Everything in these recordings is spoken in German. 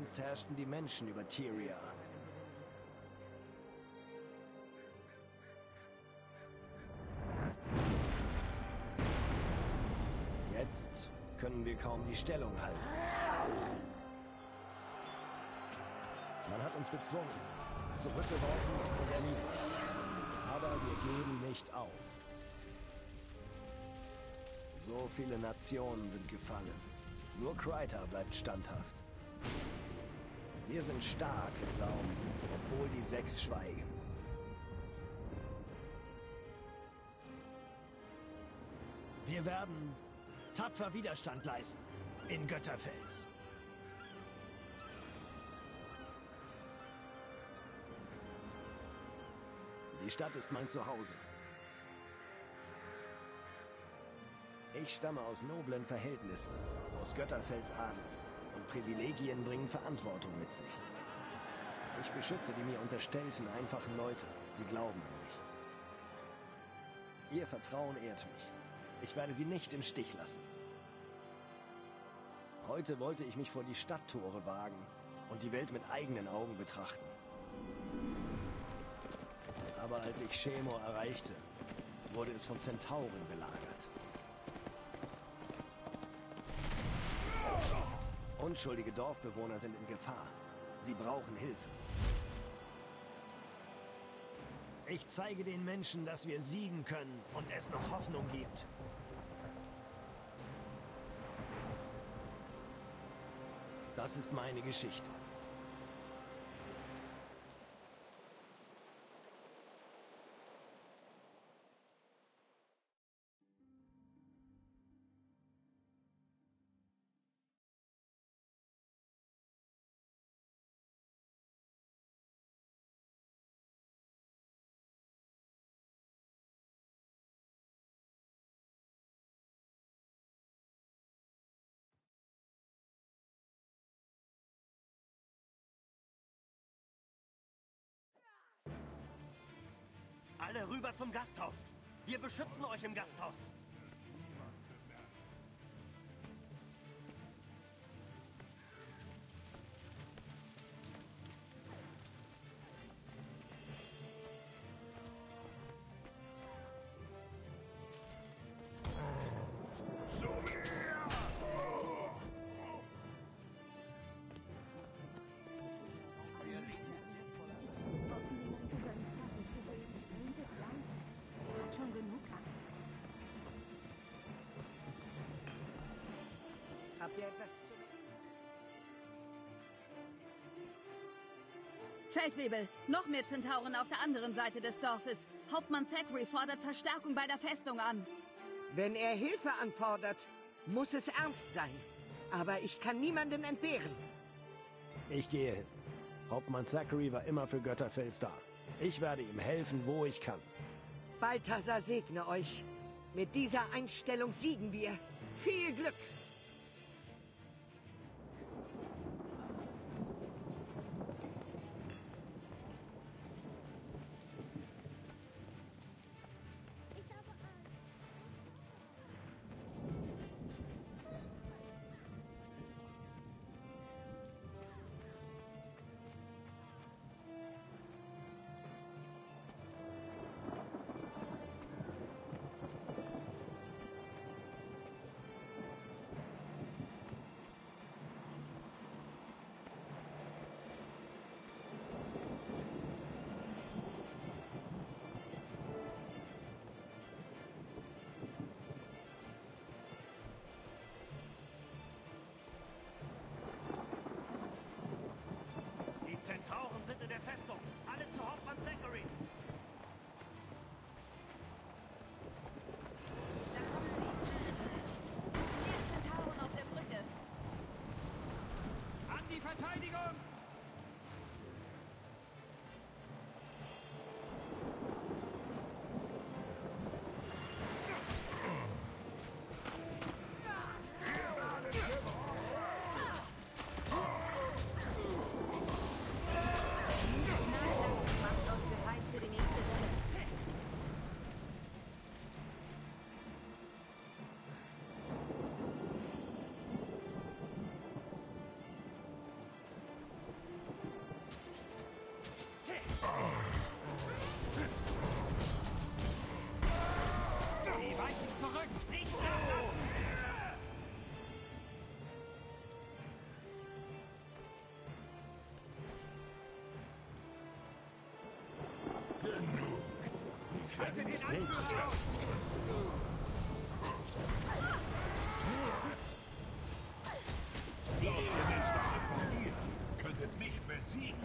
Einst herrschten die Menschen über Tyria. Jetzt können wir kaum die Stellung halten. Man hat uns bezwungen, zurückgeworfen und erniedrigt. Aber wir geben nicht auf. So viele Nationen sind gefangen. Nur Kryta bleibt standhaft. Wir sind stark im Glauben, obwohl die Sechs schweigen. Wir werden tapfer Widerstand leisten in Götterfels. Die Stadt ist mein Zuhause. Ich stamme aus noblen Verhältnissen, aus Götterfels Adel. Und Privilegien bringen Verantwortung mit sich. Ich beschütze die mir unterstellten, einfachen Leute. Sie glauben an mich. Ihr Vertrauen ehrt mich. Ich werde sie nicht im Stich lassen. Heute wollte ich mich vor die Stadttore wagen und die Welt mit eigenen Augen betrachten. Aber als ich Shemor erreichte, wurde es von Zentauren belagert. Unschuldige Dorfbewohner sind in Gefahr. Sie brauchen Hilfe. Ich zeige den Menschen, dass wir siegen können und es noch Hoffnung gibt. Das ist meine Geschichte. Alle rüber zum Gasthaus. Wir beschützen euch im Gasthaus. Habt ihr etwas zu... Feldwebel, noch mehr Zentauren auf der anderen Seite des Dorfes. Hauptmann Thackeray fordert Verstärkung bei der Festung an. Wenn er Hilfe anfordert, muss es ernst sein. Aber ich kann niemanden entbehren. Ich gehe hin. Hauptmann Thackeray war immer für Götterfels da. Ich werde ihm helfen, wo ich kann. Balthasar segne euch. Mit dieser Einstellung siegen wir. Viel Glück! Haltet den Anführer auf! Ihr Edelstahl von mir könntet mich besiegen.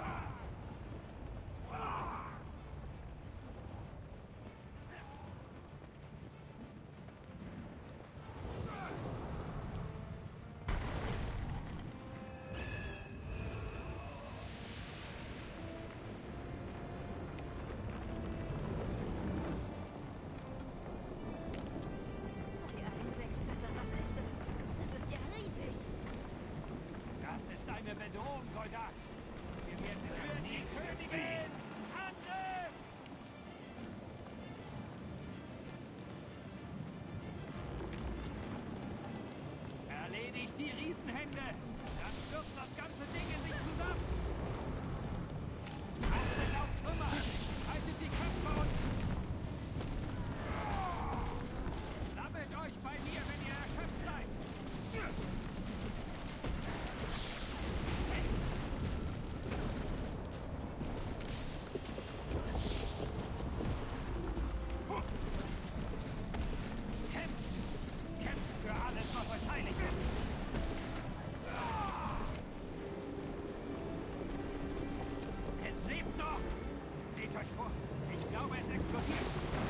Bei allen 6 Göttern, was ist das? Das ist ja riesig. Das ist eine Bedrohung, Soldat. Wir werden für die Königin! Angriff! Erledigt die Riesenhände! Dann stürzt das ganze Ding in sich zusammen! Achtet auf Trümmer! Haltet die Köpfe unten! Sammelt euch bei mir, wenn ihr erschöpft seid! Kämpft! Kämpft für alles, was euch heilig ist! Es lebt noch! Seht euch vor! Ich glaube, es explodiert!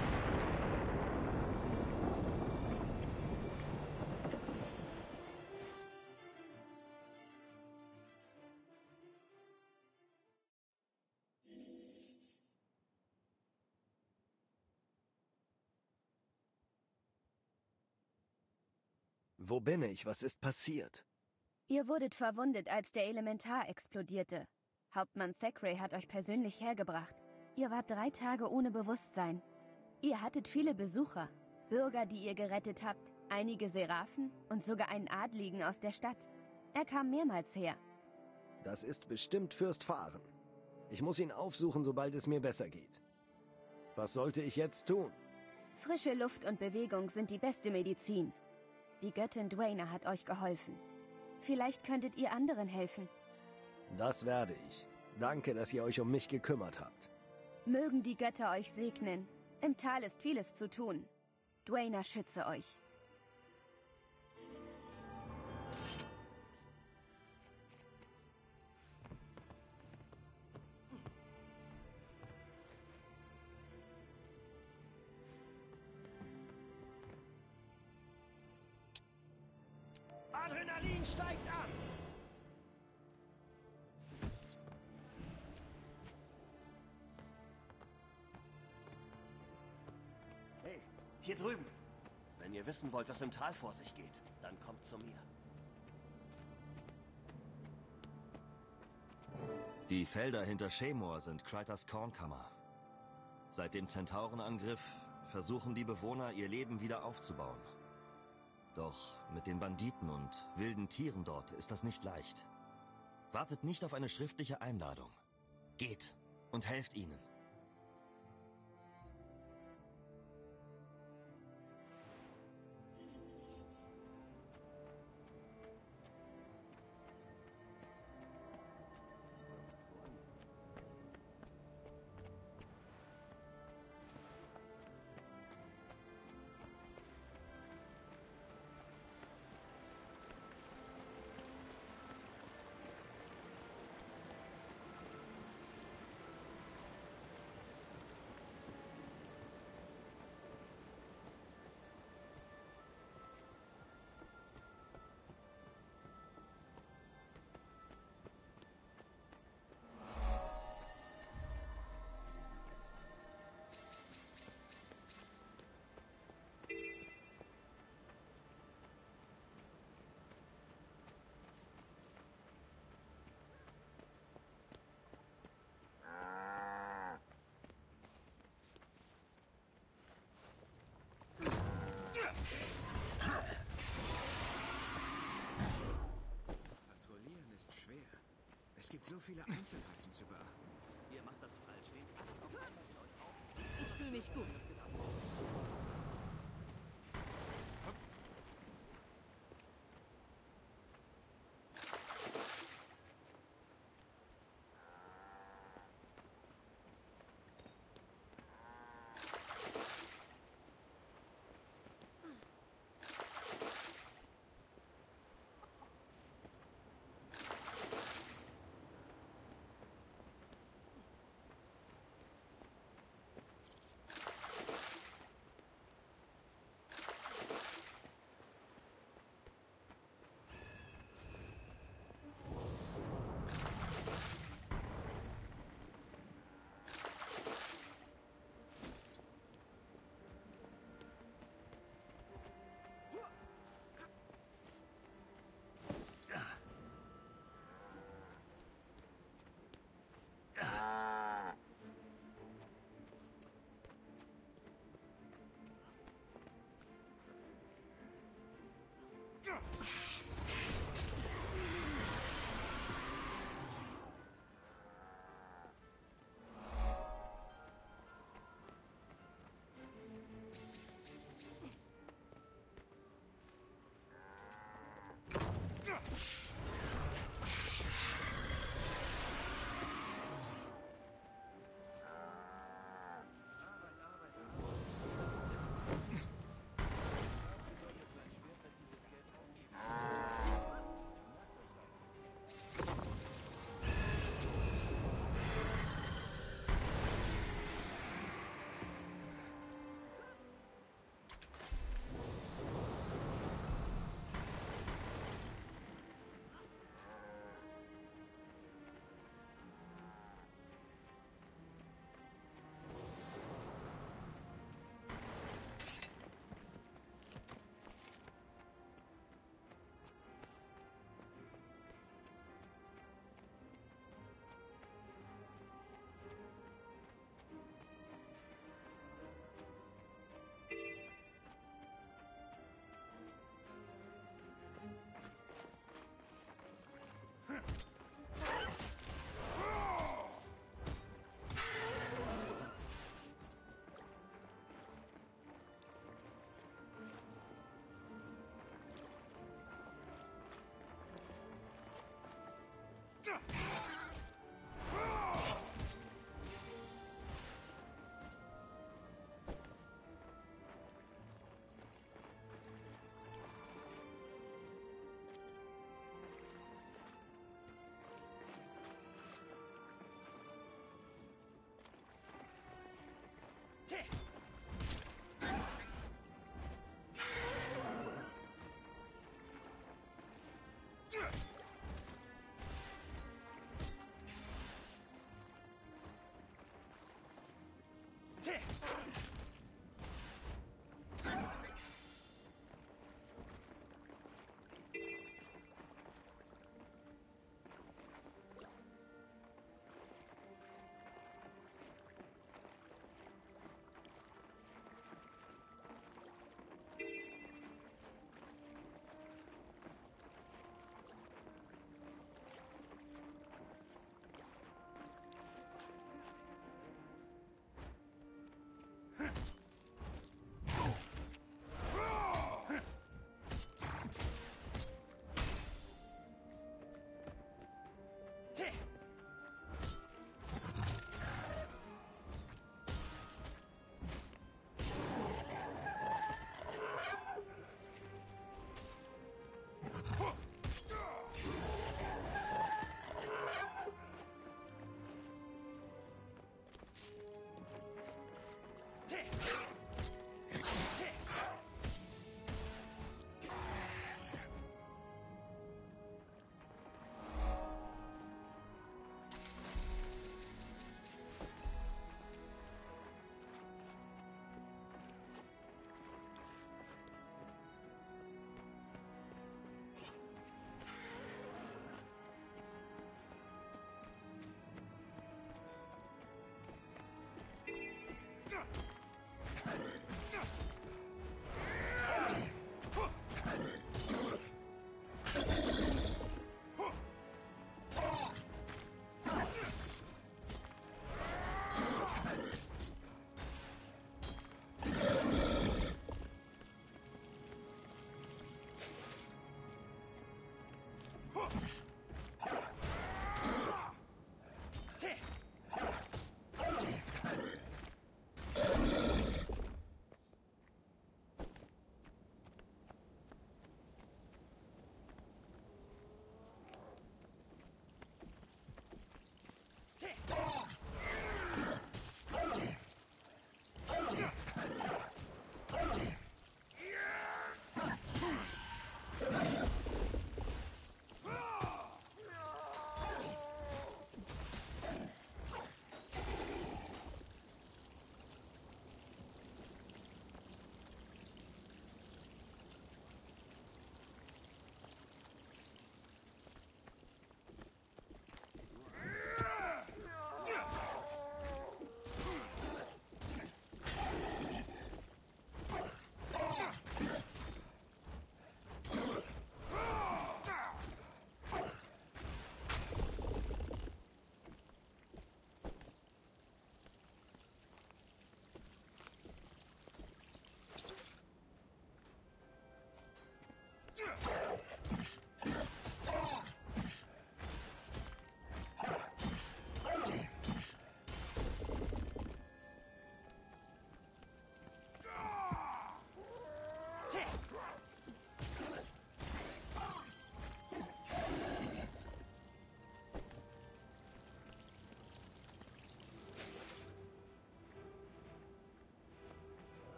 Wo bin ich? Was ist passiert? Ihr wurdet verwundet, als der Elementar explodierte. Hauptmann Thackeray hat euch persönlich hergebracht. Ihr wart 3 Tage ohne Bewusstsein. Ihr hattet viele Besucher, Bürger, die ihr gerettet habt, einige Seraphen und sogar einen Adligen aus der Stadt. Er kam mehrmals her. Das ist bestimmt Fürst Fahren. Ich muss ihn aufsuchen, sobald es mir besser geht. Was sollte ich jetzt tun? Frische Luft und Bewegung sind die beste Medizin. Die Göttin Dwayna hat euch geholfen. Vielleicht könntet ihr anderen helfen. Das werde ich. Danke, dass ihr euch um mich gekümmert habt. Mögen die Götter euch segnen. Im Tal ist vieles zu tun. Dwayna schütze euch. Adrenalin steigt an! Hey, hier drüben. Wenn ihr wissen wollt, was im Tal vor sich geht, dann kommt zu mir. Die Felder hinter Shaemore sind Krytas Kornkammer. Seit dem Zentaurenangriff versuchen die Bewohner, ihr Leben wieder aufzubauen. Doch mit den Banditen und wilden Tieren dort ist das nicht leicht. Wartet nicht auf eine schriftliche Einladung. Geht und helft ihnen. Patrouillieren ist schwer. Es gibt so viele Einzelheiten zu beachten. Ihr macht das falsch. Nehmt alles auf einmal in euch auf. Ich fühle mich gut.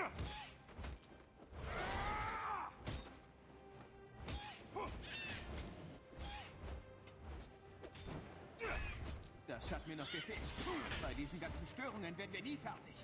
Das hat mir noch gefehlt. Bei diesen ganzen Störungen werden wir nie fertig.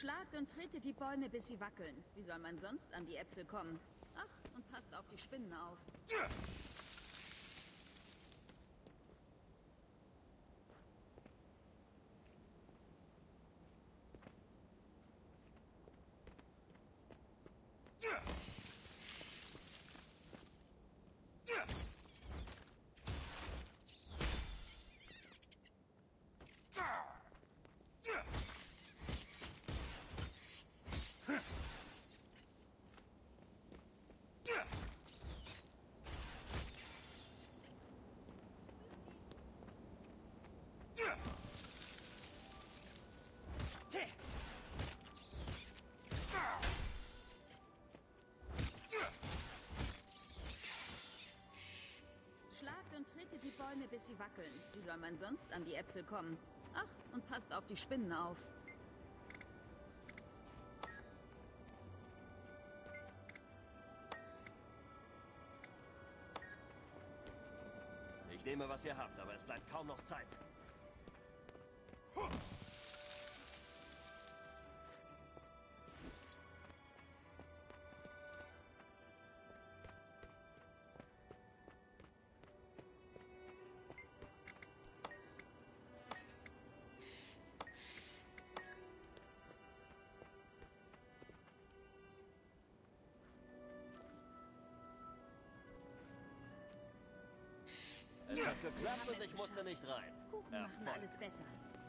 Schlagt und tretet die Bäume, bis sie wackeln. Wie soll man sonst an die Äpfel kommen? Ach, und passt auf die Spinnen auf. Schlagt und tretet die Bäume, bis sie wackeln. Wie soll man sonst an die Äpfel kommen? Ach, und passt auf die Spinnen auf. Ich nehme, was ihr habt, aber es bleibt kaum noch Zeit. Es hat geklappt und ich musste nicht rein. Kuchen machen alles besser.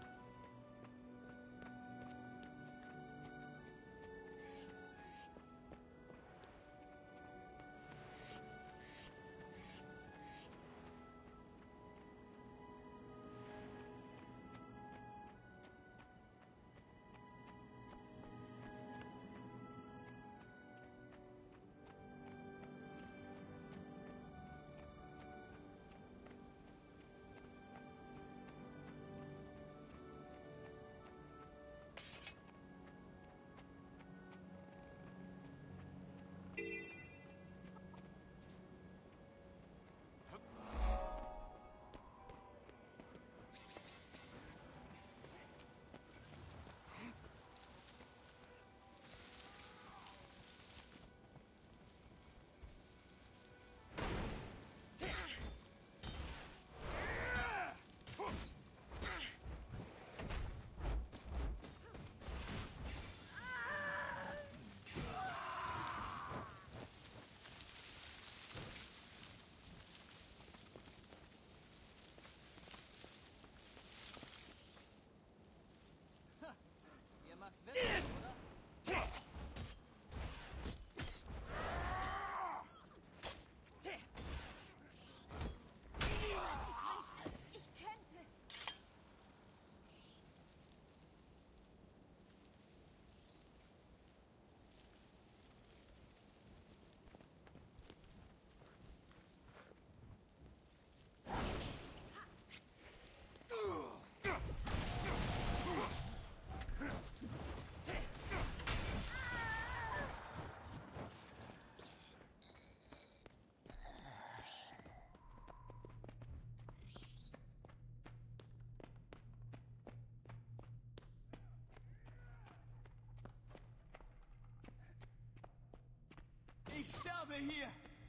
Ich sterbe hier!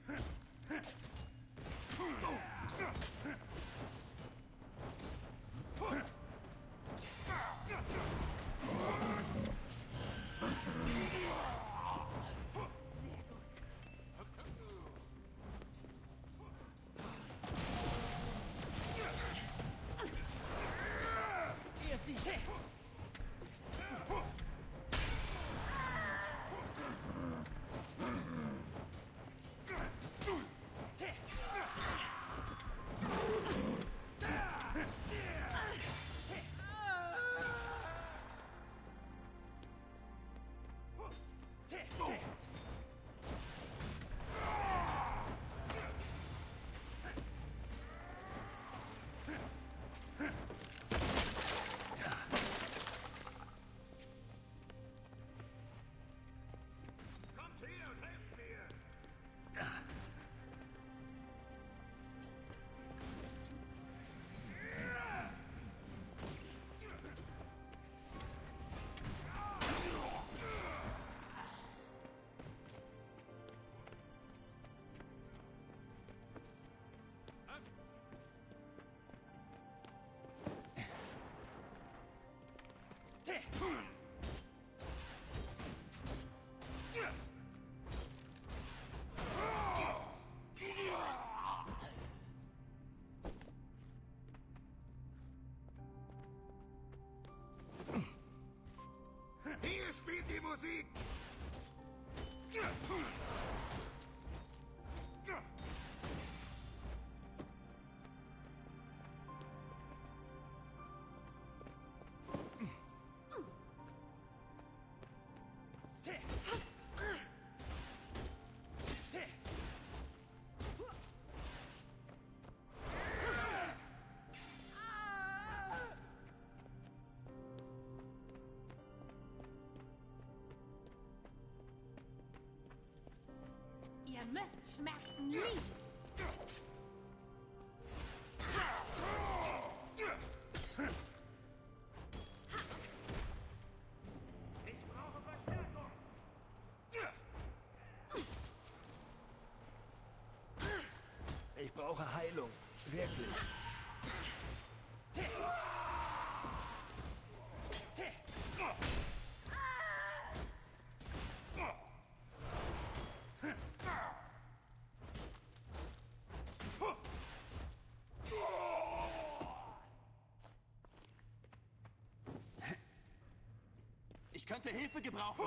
Ihr seht! Musik! Ihr müsst Schmerzen lieben. Ich brauche Verstärkung. Ich brauche Heilung. Wirklich. Ich könnte Hilfe gebrauchen.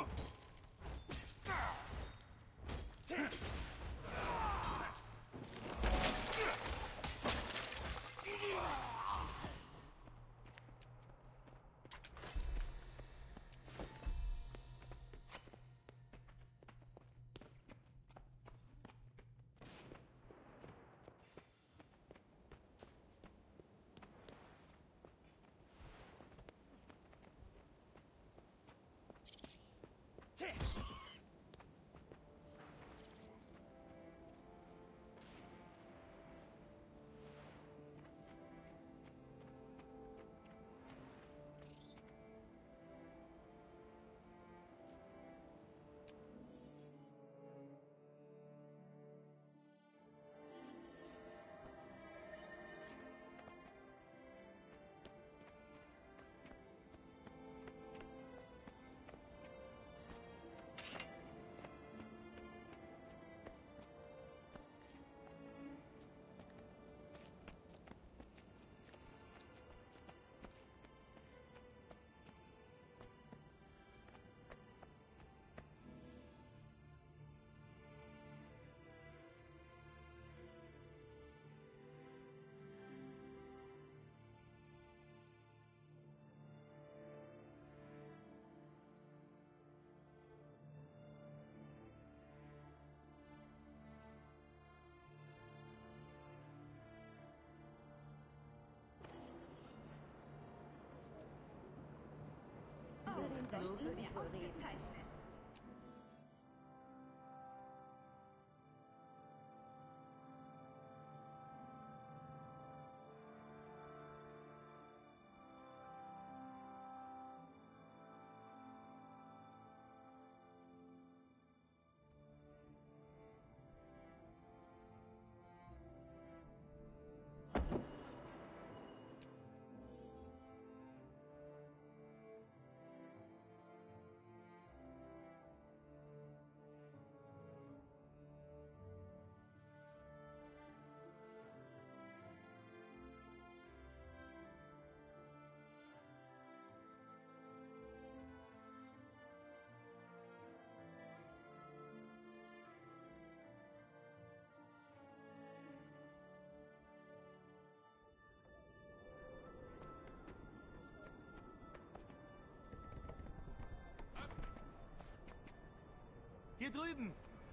Hier drüben!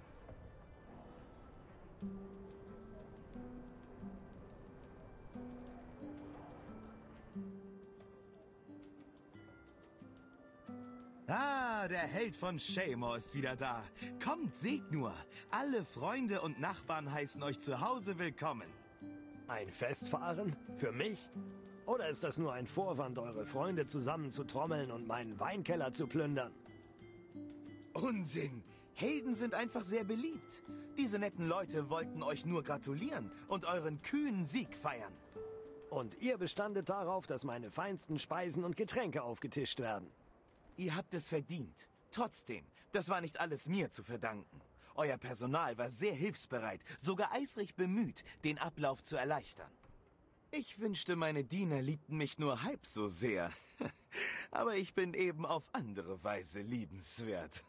Ah, der Held von Shaymore ist wieder da. Kommt, seht nur. Alle Freunde und Nachbarn heißen euch zu Hause willkommen. Ein Festfahren? Für mich? Oder ist das nur ein Vorwand, eure Freunde zusammenzutrommeln und meinen Weinkeller zu plündern? Unsinn! Helden sind einfach sehr beliebt. Diese netten Leute wollten euch nur gratulieren und euren kühnen Sieg feiern. Und ihr bestandet darauf, dass meine feinsten Speisen und Getränke aufgetischt werden. Ihr habt es verdient. Trotzdem, das war nicht alles mir zu verdanken. Euer Personal war sehr hilfsbereit, sogar eifrig bemüht, den Ablauf zu erleichtern. Ich wünschte, meine Diener liebten mich nur halb so sehr. Aber ich bin eben auf andere Weise liebenswert.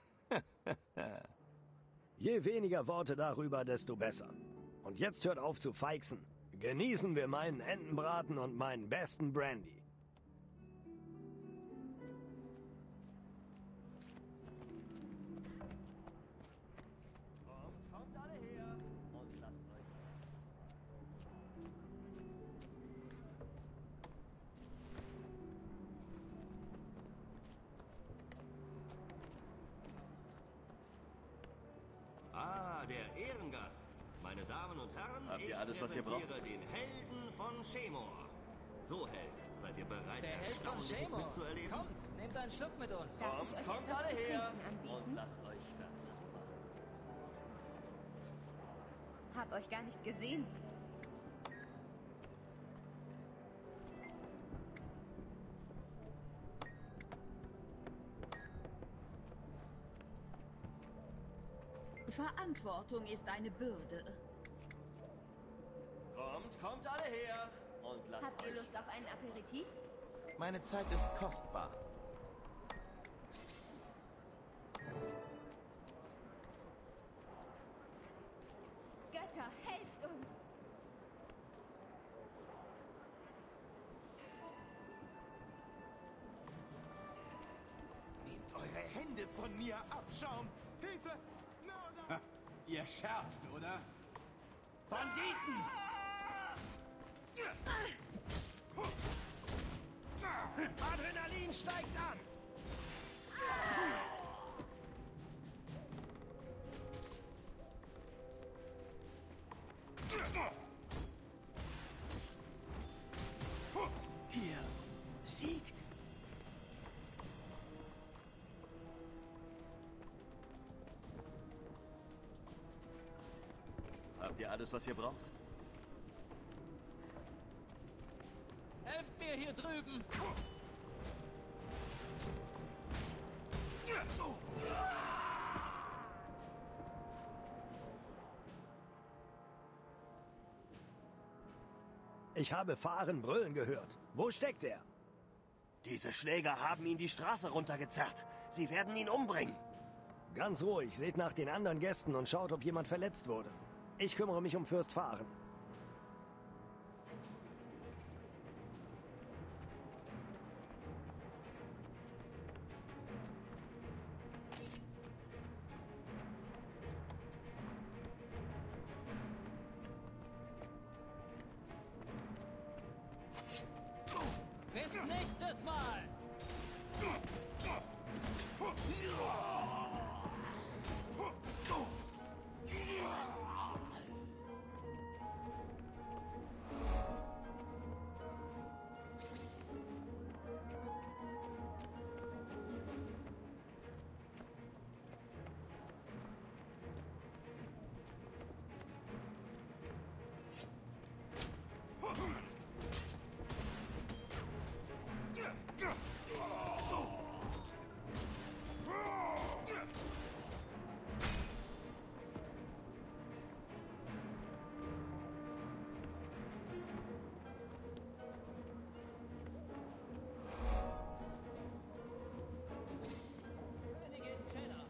Je weniger Worte darüber, desto besser. Und jetzt hört auf zu feixen. Genießen wir meinen Entenbraten und meinen besten Brandy. Kommt alle her und lasst euch. Ah, der Ehrengast. Meine Damen und Herren, Habt ihr ich alles, was ihr präsentiere den Helden von Shemor. So, Held, seid ihr bereit, Der Held von Erstaunliches Shemor. mitzuerleben? Kommt, nehmt einen Schluck mit uns. Darf ich euch Kommt etwas alle zu her trinken anbieten? und lasst euch verzaubern. Hab euch gar nicht gesehen. Verantwortung ist eine Bürde. Kommt alle her und lasst Habt ihr euch Lust auf einen Aperitif? Meine Zeit ist kostbar. Götter, helft uns! Nehmt eure Hände von mir, Abschaum! Hilfe! Ihr scherzt, oder? Banditen! Adrenalin steigt an! Ihr siegt. Habt ihr alles, was ihr braucht? Helft mir hier drüben. Ich habe Fahren brüllen gehört. Wo steckt er? Diese Schläger haben ihn die Straße runtergezerrt. Sie werden ihn umbringen. Ganz ruhig, seht nach den anderen Gästen und schaut, ob jemand verletzt wurde. Ich kümmere mich um Fürst Fahren. Bis nächstes Mal. Königin Jenna.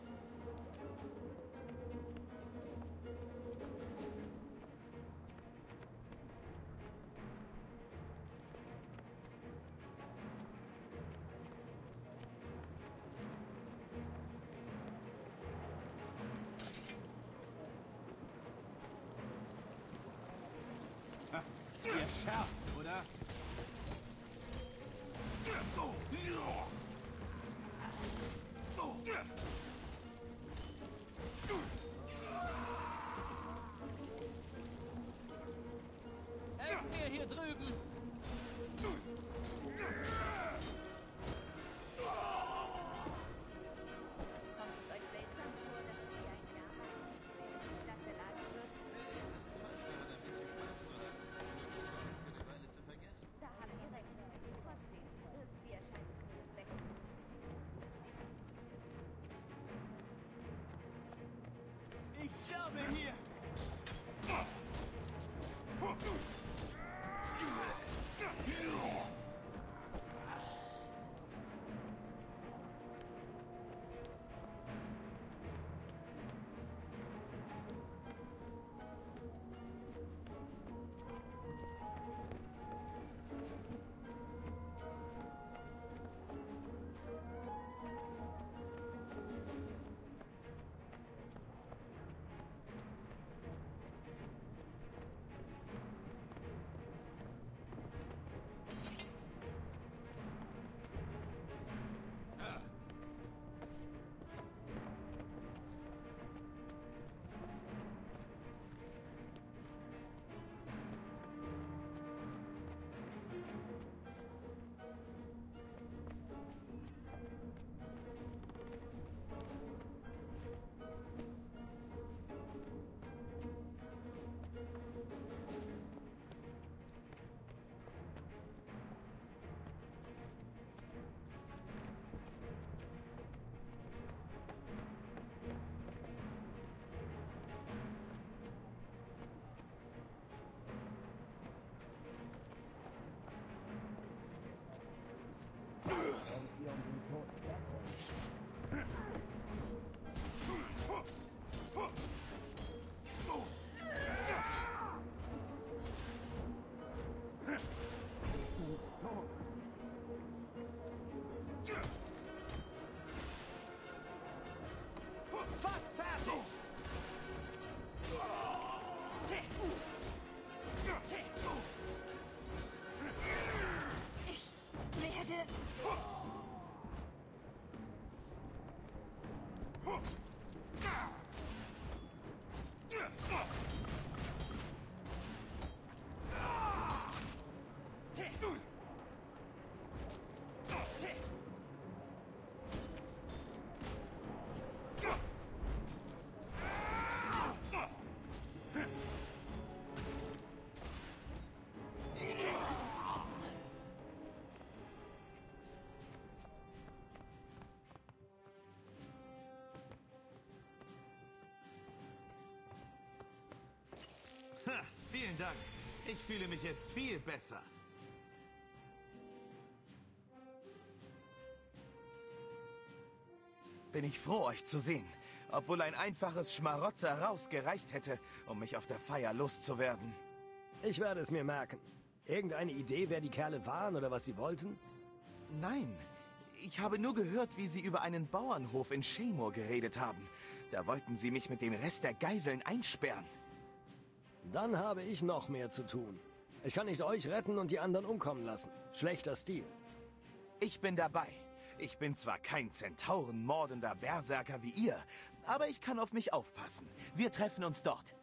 Ihr scherzt, oder? Helft mir hier drüben. Kommt es euch seltsam vor, dass es hier ein Jahr lang während die Stadt belagert wird? Da habt ihr recht. Trotzdem, irgendwie erscheint es mir suspekt. Vielen Dank. Ich fühle mich jetzt viel besser. Bin ich froh, euch zu sehen. Obwohl ein einfaches Schmarotzer rausgereicht hätte, um mich auf der Feier loszuwerden. Ich werde es mir merken. Irgendeine Idee, wer die Kerle waren oder was sie wollten? Nein, ich habe nur gehört, wie sie über einen Bauernhof in Shaemore geredet haben. Da wollten sie mich mit dem Rest der Geiseln einsperren. Dann habe ich noch mehr zu tun. Ich kann nicht euch retten und die anderen umkommen lassen. Schlechter Stil. Ich bin dabei. Ich bin zwar kein Zentauren-mordender Berserker wie ihr, aber ich kann auf mich aufpassen. Wir treffen uns dort.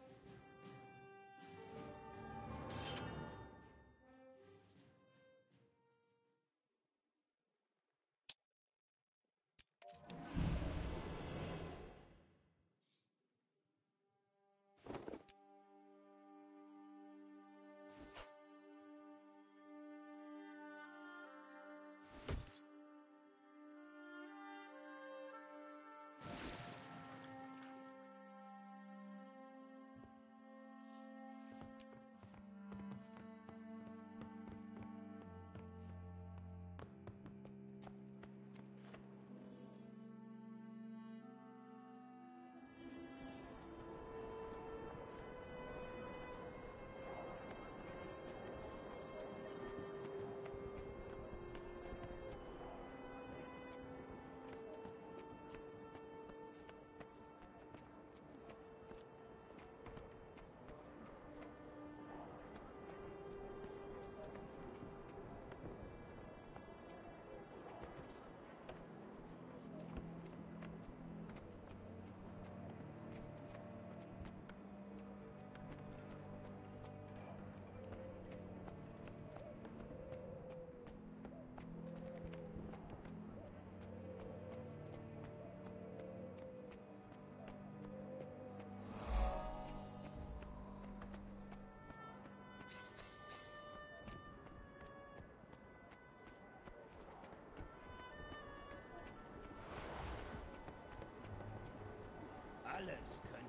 Alles können